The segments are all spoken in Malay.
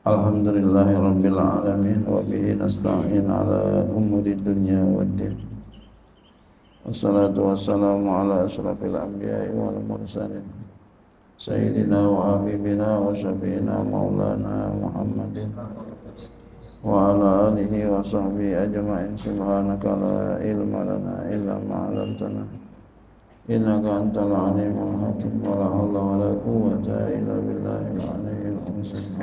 Alhamdulillahi Rabbil Alamin wa bihi nasta'in ala umuri dunya waddin. Wassalatu wassalamu ala ashrafil anbiya'i wal mursalin Sayyidina wa habibina wa syafi'ina maulana Muhammadin wa ala alihi wa sahbihi ajma'in. Subhanaka la ilma lana illa ma'alamtana innaka antal alimul hakim. Wa la hawla wa la quwwata illa billahil aliyyil azim.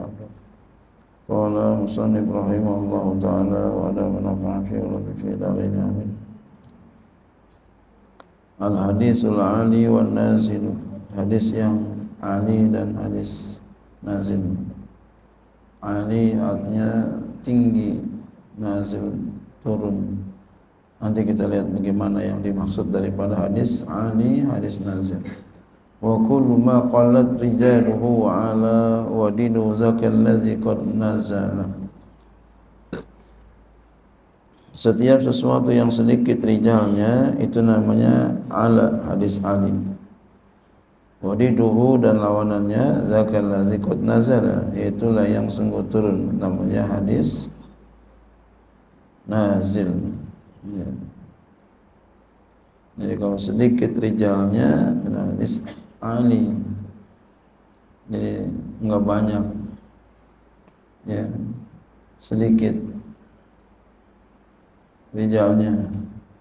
Qala musannif rahimahullahu ta'ala wa ada manafa'an fi ulabi fi darin amin. Al-hadisul ali wal nazil, hadis yang ali dan hadis nazil. Ali artinya tinggi, nazil turun. Nanti kita lihat bagaimana yang dimaksud daripada hadis ali, hadis nazil. Wa kullu ma qallat rijaluhu ala wa dinu zakal ladzi qad nazala. Setiap sesuatu yang sedikit rijalnya itu namanya ala, hadis ali. Wa dinuhu dan lawanannya zakal ladzi qad nazala, itulah yang sungguh turun, namanya hadis nazil. Ya. Jadi kalau sedikit rijalnya hadis ali, jadi enggak banyak, ya, sedikit rijalnya,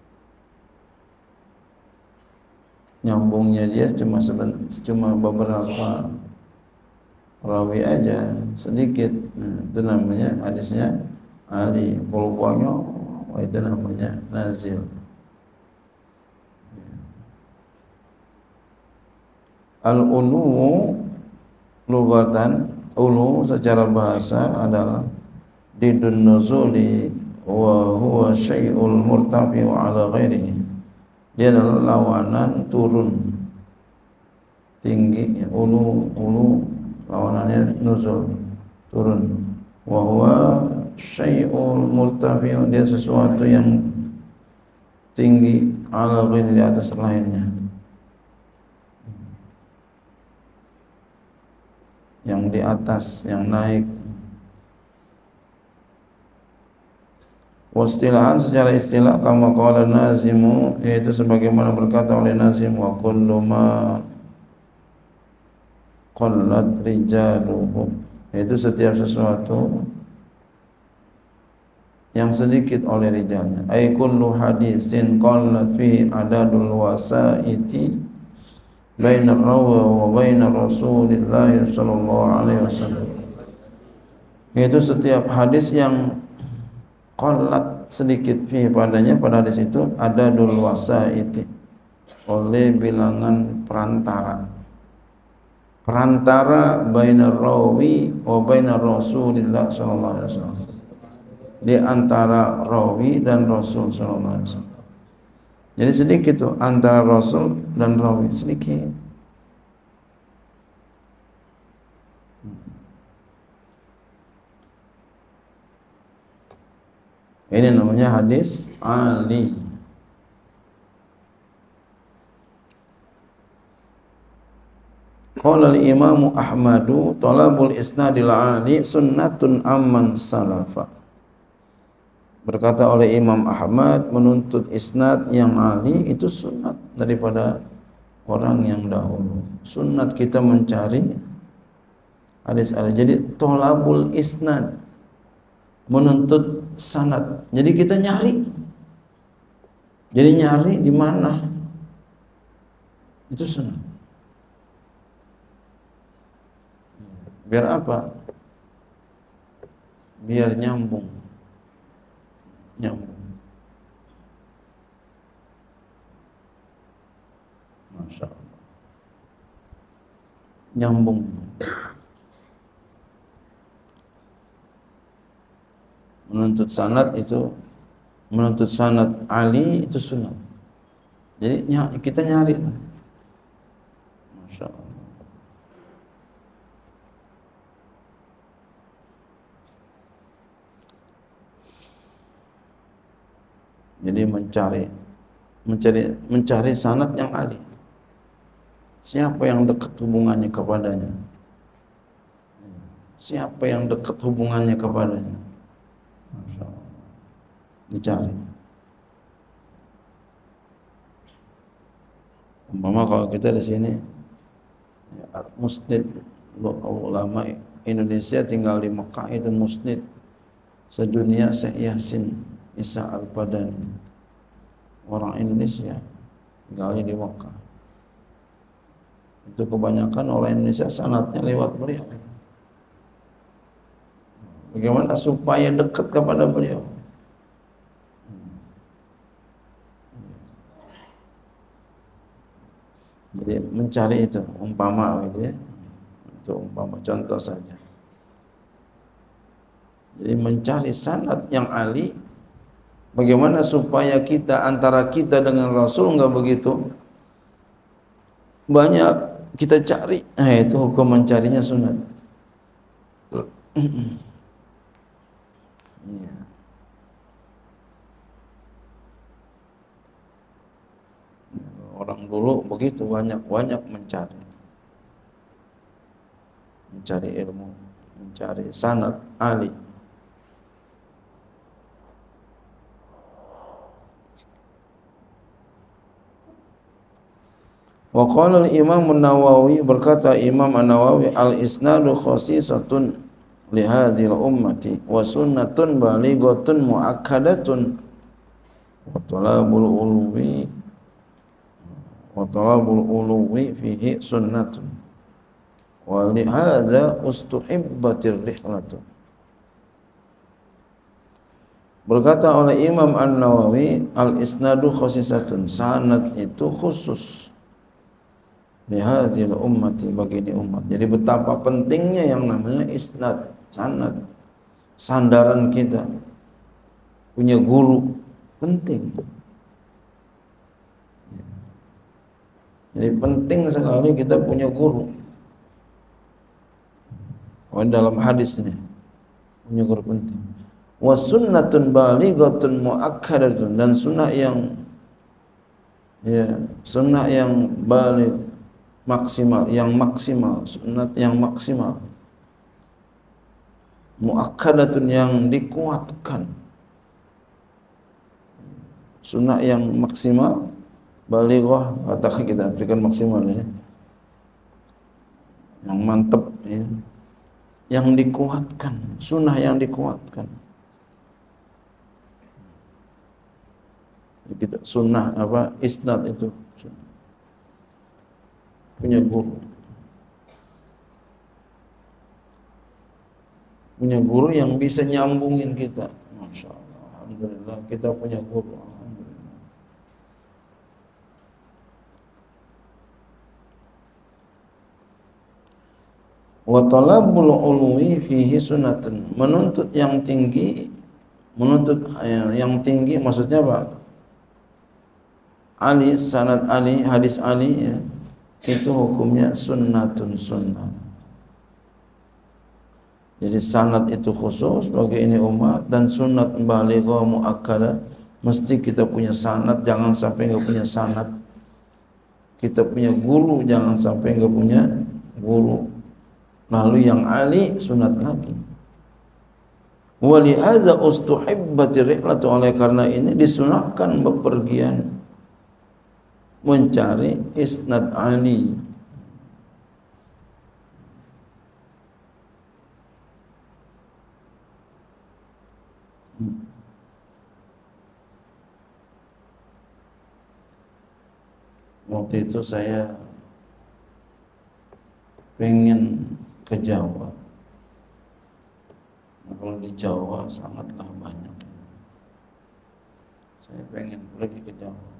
nyambungnya dia cuma beberapa rawi aja, sedikit. Nah, itu namanya hadisnya ali. Kalau banyak, itu namanya nazil. Al-ulu lugatan, ulu secara bahasa adalah didun nuzuli wa huwa syai'ul murtafi'u ala ghairihi. Dia adalah lawanan turun, tinggi. Ulu lawanannya nuzul, turun. Wa huwa syai'ul murtafi'u, dia sesuatu yang tinggi, ala ghairihi, di atas lainnya, yang di atas, yang naik. Wastilahan, secara istilah, kama qala nazimu, yaitu sebagaimana berkata oleh Nazim, wa kullu ma qallat rijaluhu, yaitu setiap sesuatu yang sedikit oleh rijalnya. Ay kullu hadisin qallat fihi adadul wasaiti baina rawi wa baina Rasulillah sallallahu alaihi wasallam, yaitu setiap hadis yang qallat sedikit fi padanya, pada hadis itu ada dul wasaiti, oleh bilangan perantara baina rawi wa baina Rasulillah sallallahu alaihi wasallam, di antara rawi dan Rasul sallallahu alaihi wasallam. Jadi sedikit tuh antara Rasul dan rawi, sedikit. Ini namanya hadis ali. Qala al-Imam Ahmadu talabul isnadil ali sunnatun amman salafa. Berkata oleh Imam Ahmad, menuntut isnad yang ali itu sunnat daripada orang yang dahulu. Sunnat kita mencari hadis ali. Jadi tolabul isnad, menuntut sanad. Jadi kita nyari. Jadi nyari di mana? Itu sunnat. Biar apa? Biar nyambung. Masya Allah, nyambung. Menuntut sanad itu, menuntut sanad ali itu sunnah. Jadi kita nyari. Masya Allah. Jadi mencari sanad yang ali. Siapa yang dekat hubungannya kepadanya? siapa yang dekat hubungannya kepadanya. Masya Allah. Dicari. Umpama kalau kita di sini musnid ulama Indonesia tinggal di Mekah itu musnid sedunia Syekh Yasin Isa Al-Badani, orang Indonesia tinggalnya di Mekah. Itu kebanyakan orang Indonesia sanadnya lewat beliau. Bagaimana supaya dekat kepada beliau? Jadi mencari itu umpama gitu ya. Itu umpama contoh saja. Jadi mencari sanad yang ali. Bagaimana supaya kita antara kita dengan Rasul enggak begitu banyak kita cari. Nah, itu hukum mencarinya sunat. Ya. Orang dulu begitu banyak mencari ilmu, mencari sanad ali. Wa qala al-Imam An-Nawawi, berkata Imam An-Nawawi, al-isnadu khasisatun li hadhil ummati wa sunnatun balighatun muakkadatun wa talabul uluwi fihi sunnatun wa li hadza ustuhibbatir rihlatu. Berkata oleh Imam An-Nawawi, al-isnadu khasisatun, sanad itu khusus lihadzil ummati, bagi ini umat. Jadi betapa pentingnya yang namanya isnad, sanad, sandaran kita, punya guru penting. Jadi penting sekali kita punya guru. Oh, dalam hadis ini punya guru penting. Wa sunnatun balighatun muakkadatun, dan sunnah yang baligh, maksimal, sunnat yang maksimal, muakkadatun, yang dikuatkan, sunnah yang maksimal, balighah, katakan kita artikan maksimal ya, yang mantap ya, yang dikuatkan, sunnah yang dikuatkan. Kita sunnah apa, isnad itu punya guru yang bisa nyambungin kita. Masya Allah, alhamdulillah kita punya guru. Alhamdulillah. Wa talabul ulwi fihi sunnatun, menuntut yang tinggi maksudnya apa? Ali, sanad Ali, hadis Ali ya, itu hukumnya sunnatun, sunnah. Jadi sanad itu khusus bagi ini umat, dan sunnat balighah muakkadah, mesti kita punya sanad, jangan sampai enggak punya sanad. Kita punya guru, jangan sampai enggak punya guru. Lalu yang ali sunat lagi. Wa li hadza ustuhibbati rihlatu, oleh karena ini disunahkan bepergian mencari isnad ali. Waktu itu saya pengen ke Jawa. Kalau di Jawa sangatlah banyak. Saya pengen pergi ke Jawa,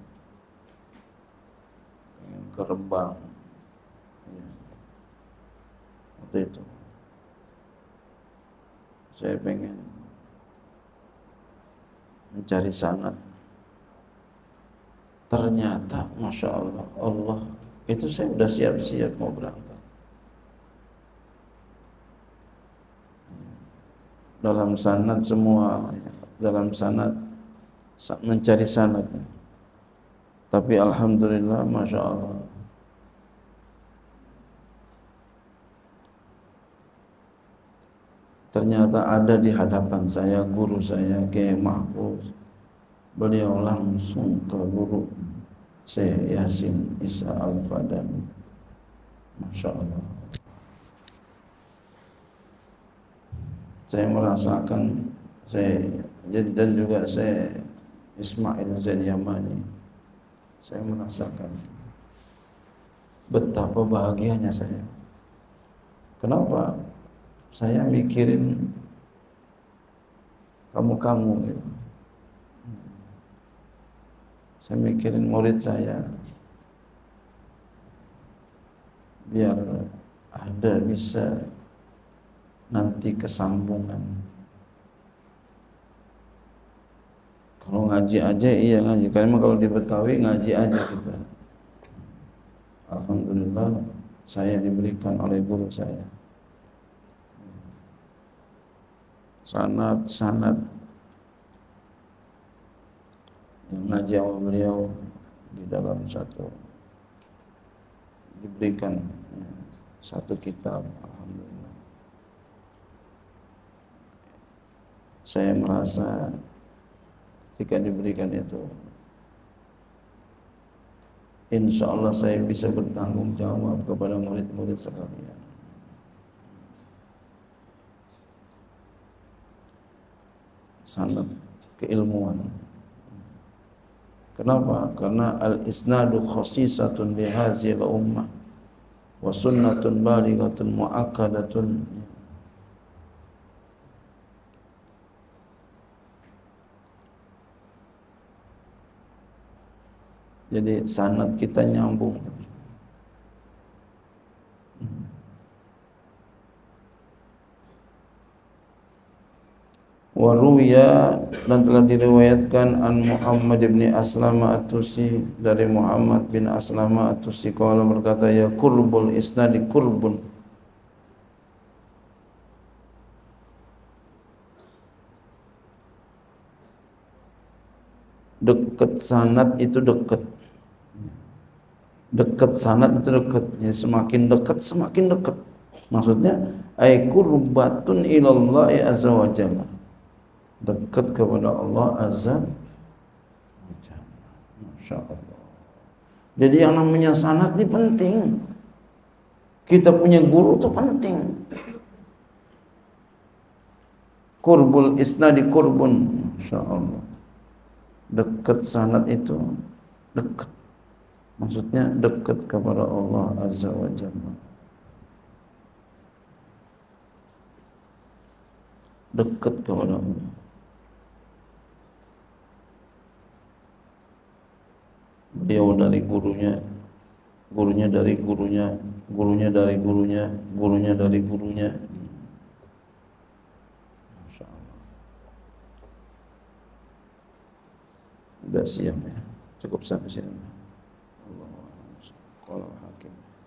pengen ke Rembang ya. Waktu itu saya pengen mencari sanad. Ternyata Masya Allah, itu saya sudah siap-siap mau berangkat. Dalam sanad semua, dalam sanad mencari sanad. Tapi alhamdulillah, Masya Allah, ternyata ada di hadapan saya guru saya Kiai Mahfuz. Beliau langsung ke guru Syekh Yasin Isa Al-Fadani. Masya Allah. Saya merasakan, dan juga saya Ismail Zain Yamani, saya merasakan betapa bahagianya saya. Kenapa? Saya mikirin kamu gitu. Saya mikirin murid saya, biar ada bisa nanti kesambungan. Kalau ngaji aja iya ngaji, karena kalau di Betawi ngaji aja kita. Alhamdulillah saya diberikan oleh guru saya sanad yang ngaji sama beliau di dalam diberikan satu kitab. Alhamdulillah saya merasa ketika diberikan itu, insya Allah saya bisa bertanggung jawab kepada murid-murid sekalian. Sanad keilmuan. Kenapa? Karena al-isnadu khasisatun bihazil ummah wa sunnatun balighatun mu'akkadatun. Jadi sanad kita nyambung. Waruya, dan telah diriwayatkan an Muhammad bin Aslama At-Tusi, dari Muhammad bin Aslama At-Tusi qala, berkata, ya qurbul isnadi qurbun, dekat sanad itu dekat. Dekat sanad itu dekat. Ya, semakin dekat. Maksudnya ay qurbatun ilallahi azza wa jalla. Dekat kepada Allah azza wa jalla. Masyaallah. Jadi yang namanya sanad ini penting. Kita punya guru itu penting. Qurbul isnadi qurbun. Masyaallah. Dekat sanad itu dekat. Maksudnya dekat kepada Allah azza wa jalla. Dekat kepada Allah. Beliau dari gurunya, gurunya dari gurunya, gurunya dari gurunya, gurunya dari gurunya. Masya Allah. Udah siang ya, cukup sampai sini. Allah.